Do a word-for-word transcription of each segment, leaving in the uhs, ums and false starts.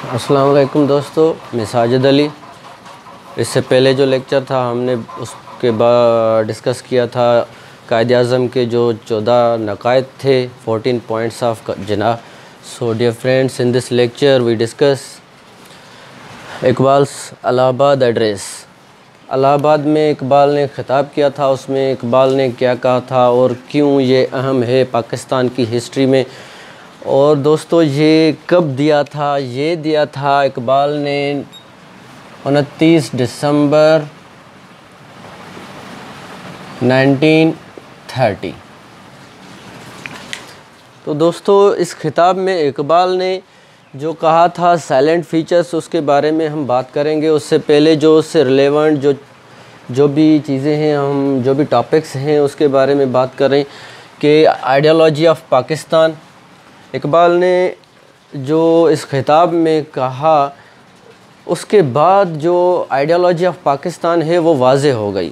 अस्सलाम वालेकुम दोस्तों, मैं साजिद अली। इससे पहले जो लेक्चर था हमने उसके बाद डिस्कस किया था कायद-ए-आज़म के जो चौदह नकायद थे, fourteen points of Jinnah. So dear friends, in this lecture we discuss Iqbal's Allahabad address. Allahabad में इकबाल ने ख़िताब किया था, उसमें इकबाल ने क्या कहा था और क्यों ये अहम है पाकिस्तान की हिस्ट्री में। और दोस्तों ये कब दिया था? ये दिया था इकबाल ने उनतीस दिसंबर नाइनटीन थर्टी। तो दोस्तों इस खिताब में इकबाल ने जो कहा था साइलेंट फीचर्स, उसके बारे में हम बात करेंगे। उससे पहले जो उससे रिलेवेंट जो जो भी चीज़ें हैं, हम जो भी टॉपिक्स हैं उसके बारे में बात करें कि आइडियोलॉजी ऑफ पाकिस्तान। इकबाल ने जो इस खिताब में कहा उसके बाद जो आइडियोलॉजी ऑफ पाकिस्तान है वो वाज़े हो गई।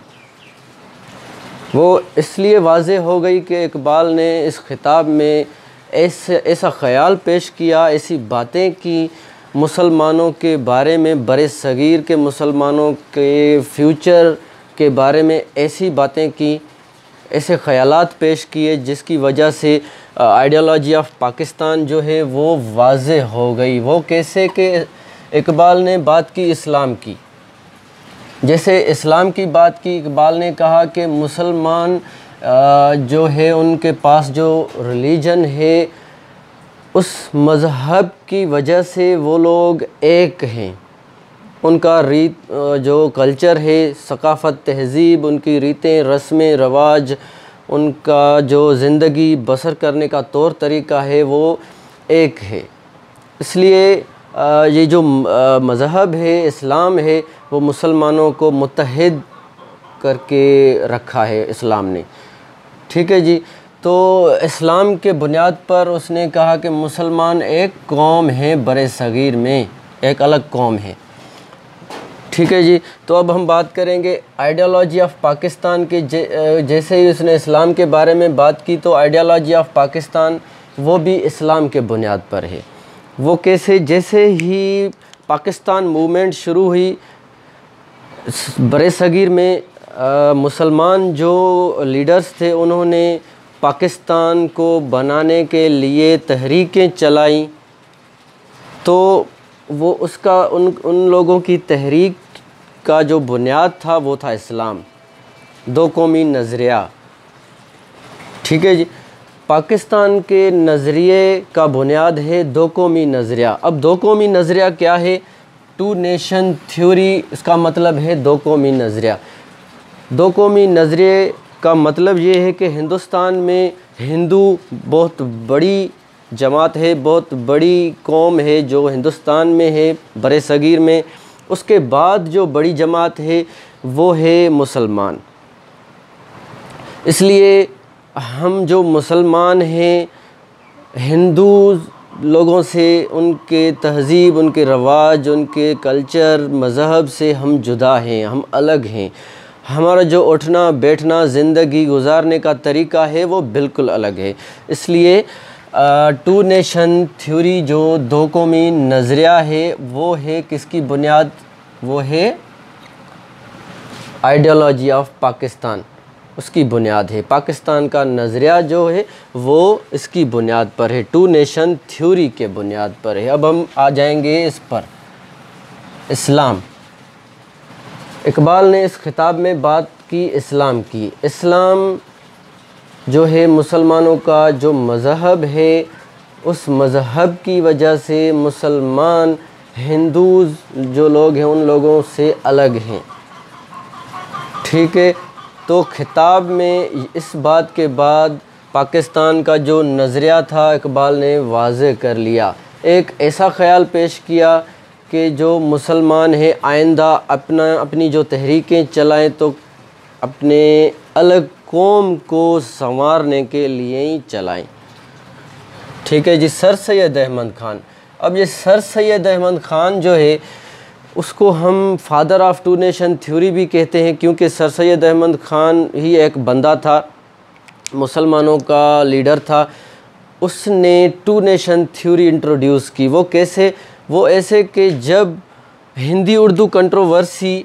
वो इसलिए वाज़े हो गई कि इकबाल ने इस खिताब में ऐसे ऐसा ख़याल पेश किया, ऐसी बातें की मुसलमानों के बारे में, बरे सग़ीर के मुसलमानों के फ्यूचर के बारे में ऐसी बातें की, ऐसे ख़यालात पेश किए जिसकी वजह से आइडियोलॉजी ऑफ पाकिस्तान जो है वो वाज़े हो गई। वो कैसे कि इकबाल ने बात की इस्लाम की। जैसे इस्लाम की बात की, इकबाल ने कहा कि मुसलमान जो है उनके पास जो रिलीजन है उस मज़हब की वजह से वो लोग एक हैं। उनका रीत जो कल्चर है, सकाफ़त, तहज़ीब, उनकी रीतें, रस्में, रवाज, उनका जो ज़िंदगी बसर करने का तौर तरीक़ा है वो एक है। इसलिए ये जो मज़हब है, इस्लाम है, वो मुसलमानों को मुत्तहिद करके रखा है इस्लाम ने। ठीक है जी। तो इस्लाम के बुनियाद पर उसने कहा कि मुसलमान एक कौम है, बरे सग़ीर में एक अलग कौम है। ठीक है जी। तो अब हम बात करेंगे आइडियोलॉजी ऑफ पाकिस्तान के। जैसे ही उसने इस्लाम के बारे में बात की तो आइडियोलॉजी ऑफ पाकिस्तान वो भी इस्लाम के बुनियाद पर है। वो कैसे? जैसे ही पाकिस्तान मूवमेंट शुरू हुई बरे सग़ीर में, आ, मुसलमान जो लीडर्स थे उन्होंने पाकिस्तान को बनाने के लिए तहरीकें चलाई। तो वो उसका उन उन लोगों की तहरीक का जो बुनियाद था वो था इस्लाम, दो कौमी नज़रिया। ठीक है जी। पाकिस्तान के नज़रिए का बुनियाद है दो कौमी नज़रिया। अब दो कौमी नज़रिया क्या है? टू नेशन थ्योरी, इसका मतलब है दो कौमी नज़रिया। दो कौमी नज़रिए का मतलब ये है कि हिंदुस्तान में हिंदू बहुत बड़ी जमात है, बहुत बड़ी कौम है जो हिंदुस्तान में है, बरे सग़ीर में। उसके बाद जो बड़ी जमात है वो है मुसलमान। इसलिए हम जो मुसलमान हैं, हिंदू लोगों से, उनके तहज़ीब, उनके रवाज, उनके कल्चर, मज़हब से हम जुदा हैं, हम अलग हैं। हमारा जो उठना बैठना, ज़िंदगी गुजारने का तरीक़ा है वो बिल्कुल अलग है। इसलिए टू नेशन थ्योरी जो दो कौमी नज़रिया है वो है किसकी बुनियाद? वो है आइडियोलॉजी ऑफ पाकिस्तान, उसकी बुनियाद है। पाकिस्तान का नज़रिया जो है वो इसकी बुनियाद पर है, टू नेशन थ्योरी के बुनियाद पर है। अब हम आ जाएंगे इस पर, इस्लाम। इकबाल ने इस खिताब में बात की इस्लाम की। इस्लाम जो है मुसलमानों का जो मज़हब है, उस मज़हब की वजह से मुसलमान हिंदूज़ जो लोग हैं उन लोगों से अलग हैं। ठीक है। तो खिताब में इस बात के बाद पाकिस्तान का जो नज़रिया था इकबाल ने वाज़े कर लिया। एक ऐसा ख़याल पेश किया कि जो मुसलमान हैं आइंदा अपना अपनी जो तहरीकें चलाएं तो अपने अलग कौम को संवारने के लिए ही चलाएं। ठीक है जी। सर सैयद अहमद ख़ान। अब ये सर सैयद अहमद ख़ान जो है उसको हम father of two nation theory भी कहते हैं, क्योंकि सर सैयद अहमद ख़ान ही एक बंदा था, मुसलमानों का लीडर था। उसने टू नेशन थ्योरी इंट्रोड्यूस की। वो कैसे? वो ऐसे कि जब हिंदी उर्दू कंट्रोवर्सी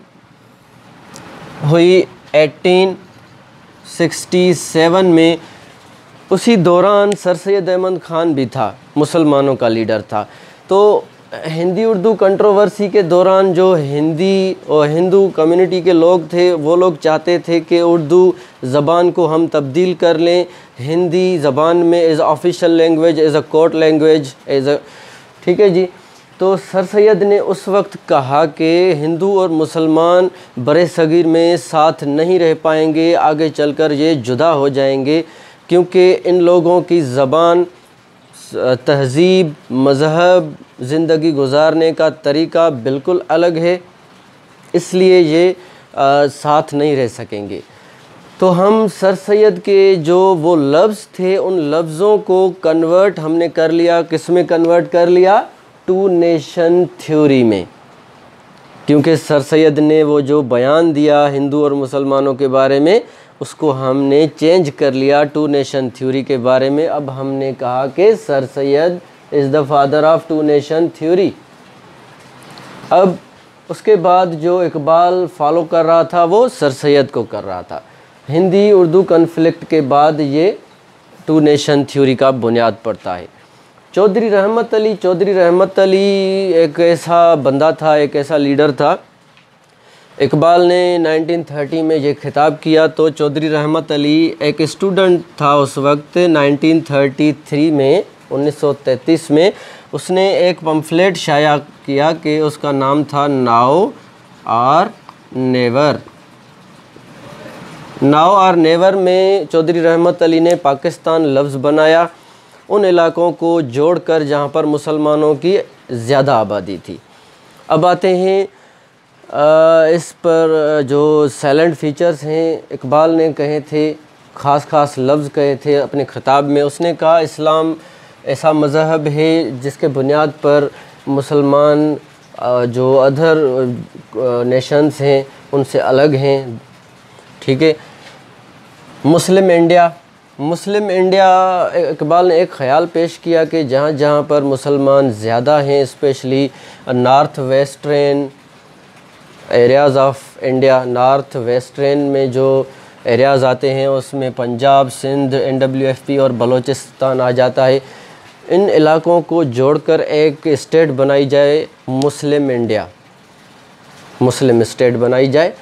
हुई अठारह सौ सड़सठ में, उसी दौरान सर सैयद अहमद ख़ान भी था, मुसलमानों का लीडर था। तो हिंदी उर्दू कंट्रोवर्सी के दौरान जो हिंदी और हिंदू कम्युनिटी के लोग थे, वो लोग चाहते थे कि उर्दू ज़बान को हम तब्दील कर लें, हिंदी ज़बान में as official language, as a court language, as a, ठीक है जी। तो सर सैयद ने उस वक्त कहा कि हिंदू और मुसलमान बरे सगीर में साथ नहीं रह पाएंगे, आगे चलकर ये जुदा हो जाएंगे, क्योंकि इन लोगों की ज़बान, तहज़ीब, मज़हब, ज़िंदगी गुजारने का तरीका बिल्कुल अलग है, इसलिए ये आ, साथ नहीं रह सकेंगे। तो हम सर सैयद के जो वो लफ्ज़ थे, उन लफ्ज़ों को कन्वर्ट हमने कर लिया, किस में कन्वर्ट कर लिया? टू नेशन थ्योरी में। क्योंकि सर सैयद ने वो जो बयान दिया हिंदू और मुसलमानों के बारे में, उसको हमने चेंज कर लिया टू नेशन थ्योरी के बारे में। अब हमने कहा कि sir Syed is the father of two nation theory. अब उसके बाद जो इकबाल फॉलो कर रहा था वो सर सैयद को कर रहा था। हिंदी उर्दू कन्फ्लिक्ट के बाद ये टू नेशन थ्योरी का बुनियाद पड़ता है। चौधरी रहमत अली चौधरी रहमत अली एक ऐसा बंदा था, एक ऐसा लीडर था। इकबाल ने नाइनटीन थर्टी में ये खिताब किया, तो चौधरी रहमत अली एक स्टूडेंट था उस वक्त। नाइनटीन थर्टी थ्री में, उन्नीस सौ तैंतीस में उसने एक पम्फलेट शाया किया कि उसका नाम था नाउ और नेवर। नाउ और नेवर में चौधरी रहमत अली ने पाकिस्तान लफ्ज़ बनाया उन इलाकों को जोड़कर जहाँ पर मुसलमानों की ज़्यादा आबादी थी। अब आते हैं आ, इस पर जो साइलेंट फ़ीचर्स हैं, इकबाल ने कहे थे, ख़ास ख़ास लफ्ज़ कहे थे अपने ख़िताब में। उसने कहा इस्लाम ऐसा मज़हब है जिसके बुनियाद पर मुसलमान जो अदर नेशंस हैं उनसे अलग हैं, ठीक है। Muslim India Muslim India Iqbal ने एक ख़याल पेश किया कि जहाँ जहाँ पर मुसलमान ज़्यादा हैं, specially north western areas of India, north western में जो एरियाज़ आते हैं उसमें Punjab, Sindh, N W F P और बलूचिस्तान आ जाता है। इन इलाकों को जोड़कर एक स्टेट बनाई जाए, मुस्लिम इंडिया, मुस्लिम स्टेट बनाई जाए,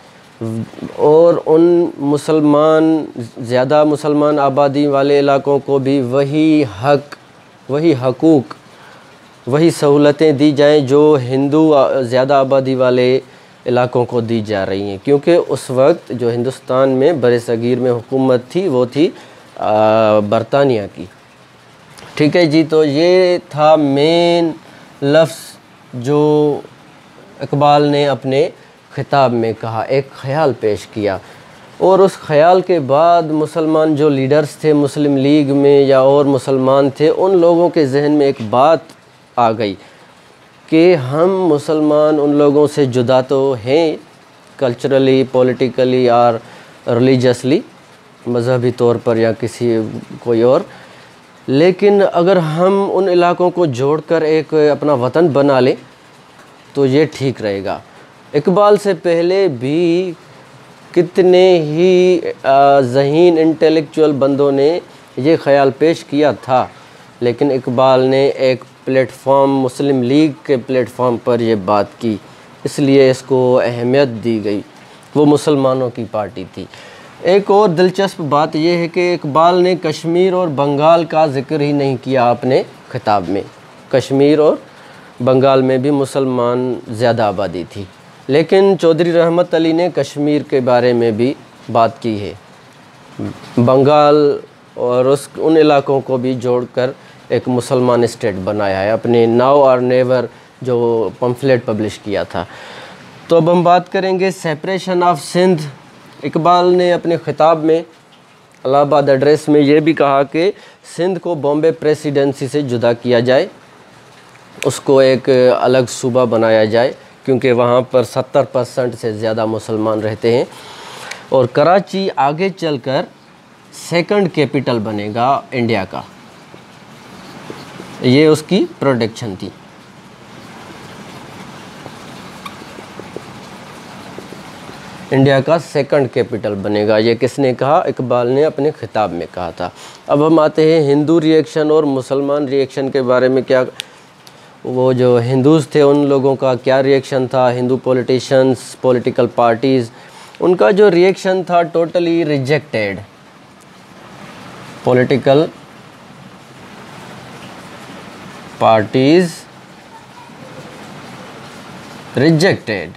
और उन मुसलमान, ज़्यादा मुसलमान आबादी वाले इलाकों को भी वही हक, वही हकूक़, वही सहूलतें दी जाएं जो हिंदू ज़्यादा आबादी वाले इलाकों को दी जा रही हैं। क्योंकि उस वक्त जो हिंदुस्तान में बरे सगीर में हुकूमत थी वो थी बरतानिया की, ठीक है जी। तो ये था मेन लफ्ज़ जो इकबाल ने अपने ख़िताब में कहा, एक ख़याल पेश किया। और उस ख़याल के बाद मुसलमान जो लीडर्स थे मुस्लिम लीग में या और मुसलमान थे, उन लोगों के जहन में एक बात आ गई कि हम मुसलमान उन लोगों से जुदा तो हैं कल्चरली, पॉलिटिकली और रिलीजियसली, मज़हबी तौर पर या किसी कोई और, लेकिन अगर हम उन इलाकों को जोड़कर एक अपना वतन बना लें तो ये ठीक रहेगा। इकबाल से पहले भी कितने ही ज़हीन इंटेलेक्चुअल बंदों ने ये ख़याल पेश किया था, लेकिन इकबाल ने एक प्लेटफॉर्म, मुस्लिम लीग के प्लेटफॉर्म पर ये बात की, इसलिए इसको अहमियत दी गई। वो मुसलमानों की पार्टी थी। एक और दिलचस्प बात यह है कि इकबाल ने कश्मीर और बंगाल का ज़िक्र ही नहीं किया अपने ख़िताब में। कश्मीर और बंगाल में भी मुसलमान ज़्यादा आबादी थी, लेकिन चौधरी रहमत अली ने कश्मीर के बारे में भी बात की है। बंगाल और उस उन इलाकों को भी जोड़कर एक मुसलमान स्टेट बनाया है अपने नाउ और नेवर जो पम्फलेट पब्लिश किया था। तो अब हम बात करेंगे सेपरेशन ऑफ सिंध। इकबाल ने अपने ख़िताब में इलाहाबाद एड्रेस में ये भी कहा कि सिंध को बॉम्बे प्रेसिडेंसी से जुदा किया जाए, उसको एक अलग सूबा बनाया जाए, क्योंकि वहाँ पर सत्तर परसेंट से ज़्यादा मुसलमान रहते हैं। और कराची आगे चलकर सेकंड कैपिटल बनेगा इंडिया का, ये उसकी प्रोडिक्शन थी। इंडिया का सेकंड कैपिटल बनेगा। ये किसने कहा? इकबाल ने अपने खिताब में कहा था। अब हम आते हैं हिंदू रिएक्शन और मुसलमान रिएक्शन के बारे में। क्या वो जो हिंदूज़ थे उन लोगों का क्या रिएक्शन था? हिंदू पॉलिटिशियंस, पॉलिटिकल पार्टीज़, उनका जो रिएक्शन था totally rejected. Political parties rejected.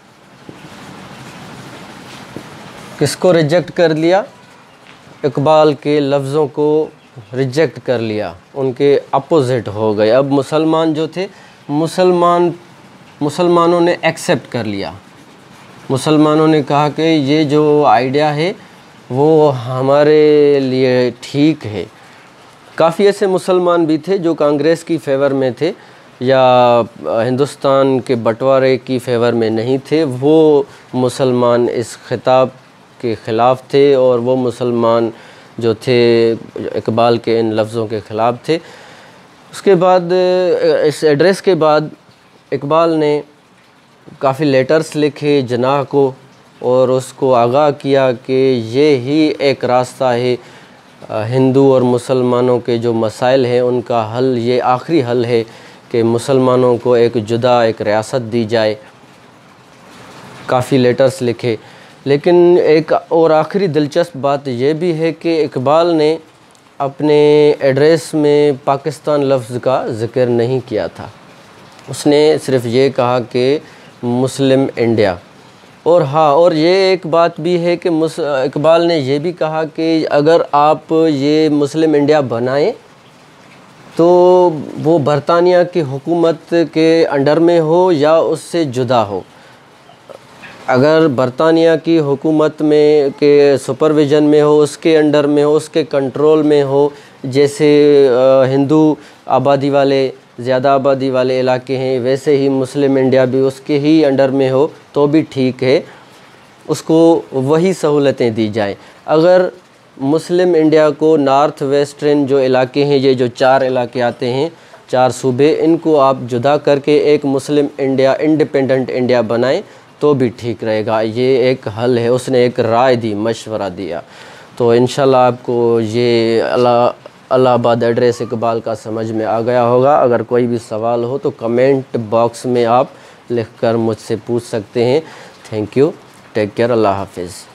किसको रिजेक्ट कर लिया? इकबाल के लफ्ज़ों को रिजेक्ट कर लिया, उनके अपोजिट हो गए। अब मुसलमान जो थे, मुसलमान मुसलमानों ने एक्सेप्ट कर लिया। मुसलमानों ने कहा कि ये जो आइडिया है वो हमारे लिए ठीक है। काफ़ी ऐसे मुसलमान भी थे जो कांग्रेस की फेवर में थे या हिंदुस्तान के बंटवारे की फेवर में नहीं थे। वो मुसलमान इस खिताब के ख़िलाफ़ थे और वो मुसलमान जो थे इकबाल के इन लफ्ज़ों के ख़िलाफ़ थे। उसके बाद इस एड्रेस के बाद इकबाल ने काफ़ी लेटर्स लिखे जनाह को और उसको आगाह किया कि ये ही एक रास्ता है हिंदू और मुसलमानों के जो मसाइल हैं उनका हल, ये आखिरी हल है कि मुसलमानों को एक जुदा एक रियासत दी जाए। काफ़ी लेटर्स लिखे। लेकिन एक और आखिरी दिलचस्प बात यह भी है कि इकबाल ने अपने एड्रेस में पाकिस्तान लफ्ज़ का ज़िक्र नहीं किया था। उसने सिर्फ़ ये कहा कि मुस्लिम इंडिया। और हाँ, और ये एक बात भी है कि इकबाल ने यह भी कहा कि अगर आप ये मुस्लिम इंडिया बनाएं तो वो बरतानिया की हुकूमत के अंडर में हो या उससे जुदा हो। अगर बरतानिया की हुकूमत में के सुपरविज़न में हो, उसके अंडर में हो, उसके कंट्रोल में हो, जैसे हिंदू आबादी वाले, ज़्यादा आबादी वाले इलाके हैं, वैसे ही मुस्लिम इंडिया भी उसके ही अंडर में हो तो भी ठीक है, उसको वही सहूलतें दी जाएं। अगर मुस्लिम इंडिया को नॉर्थ वेस्टर्न जो इलाके हैं, ये जो चार इलाके आते हैं, चार सूबे, इनको आप जुदा करके एक मुस्लिम इंडिया, इंडिपेंडेंट इंडिया बनाएं तो भी ठीक रहेगा। ये एक हल है। उसने एक राय दी, मशवरा दिया। तो इंशाल्लाह आपको ये इलाहाबाद एड्रेस इकबाल का समझ में आ गया होगा। अगर कोई भी सवाल हो तो कमेंट बॉक्स में आप लिखकर मुझसे पूछ सकते हैं। थैंक यू, टेक केयर, अल्लाह हाफिज़।